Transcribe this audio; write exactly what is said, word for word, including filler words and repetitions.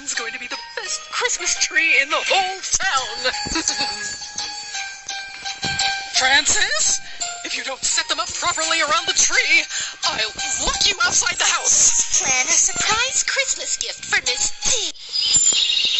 one's going to be the best Christmas tree in the whole town. Francis, if you don't set them up properly around the tree, I'll lock you outside the house. Plan a surprise Christmas gift for Miss T.